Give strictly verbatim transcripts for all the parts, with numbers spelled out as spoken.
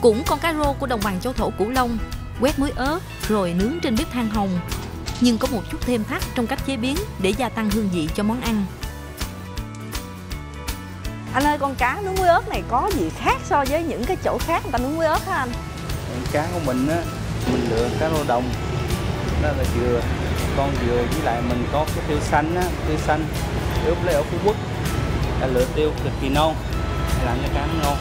Cũng con cá rô của đồng bằng châu thổ Cửu Long, quét muối ớt rồi nướng trên bếp than hồng. Nhưng có một chút thêm thắt trong cách chế biến để gia tăng hương vị cho món ăn. Anh ơi, con cá nướng muối ớt này có gì khác so với những cái chỗ khác người ta nướng muối ớt hả anh? Cá của mình á, mình lựa cá rô đồng, đó là dừa, con dừa với lại mình có cái tiêu xanh á, tiêu xanh ướp lấy ở Phú Quốc, ta lựa tiêu cực kỳ non, làm cho cá nó ngon.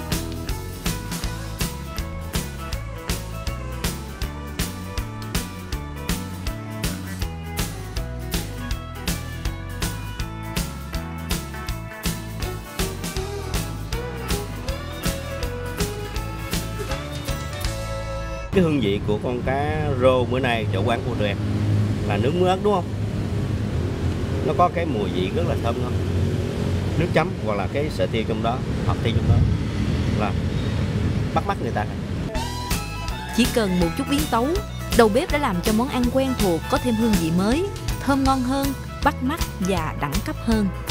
Cái hương vị của con cá rô bữa nay chỗ quán của tụi em là nướng muối ớt đúng không? Nó có cái mùi vị rất là thơm ngon. Nước chấm hoặc là cái sợi tiêu trong đó, hoặc tiêu trong đó là bắt mắt người ta. Chỉ cần một chút biến tấu, đầu bếp đã làm cho món ăn quen thuộc có thêm hương vị mới, thơm ngon hơn, bắt mắt và đẳng cấp hơn.